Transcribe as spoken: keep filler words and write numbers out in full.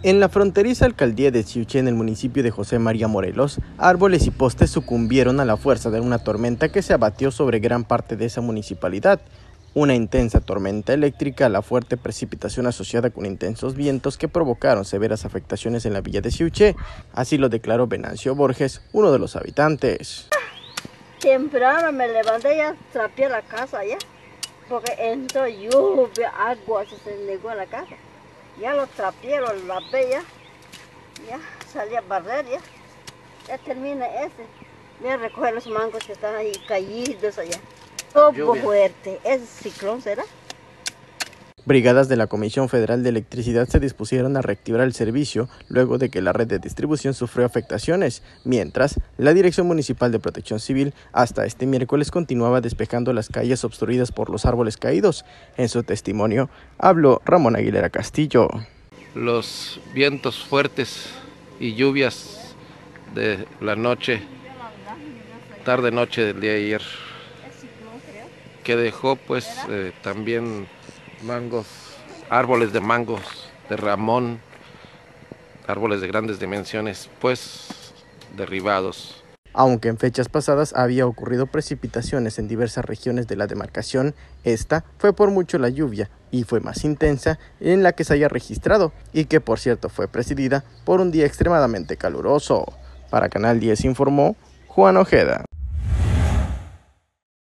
En la fronteriza alcaldía de Xiuché, en el municipio de José María Morelos, árboles y postes sucumbieron a la fuerza de una tormenta que se abatió sobre gran parte de esa municipalidad. Una intensa tormenta eléctrica, la fuerte precipitación asociada con intensos vientos que provocaron severas afectaciones en la villa de Xiuché. Así lo declaró Venancio Borges, uno de los habitantes. Temprano me levanté, ya trapeé la casa ya, porque entró lluvia, agua, se negó a la casa. Ya lo trapeé, lo lavé ya, ya salí a barrer ya, ya termina ese. Voy a recoger los mangos que están ahí caídos allá. Todo fuerte, ese ciclón será. Brigadas de la Comisión Federal de Electricidad se dispusieron a reactivar el servicio luego de que la red de distribución sufrió afectaciones, mientras la Dirección Municipal de Protección Civil hasta este miércoles continuaba despejando las calles obstruidas por los árboles caídos. En su testimonio habló Ramón Aguilera Castillo. Los vientos fuertes y lluvias de la noche, tarde-noche del día de ayer, que dejó pues eh, también mangos, árboles de mangos de ramón, árboles de grandes dimensiones, pues derribados. Aunque en fechas pasadas había ocurrido precipitaciones en diversas regiones de la demarcación, esta fue por mucho la lluvia y fue más intensa en la que se haya registrado y que por cierto fue presidida por un día extremadamente caluroso. Para Canal diez informó Juan Ojeda.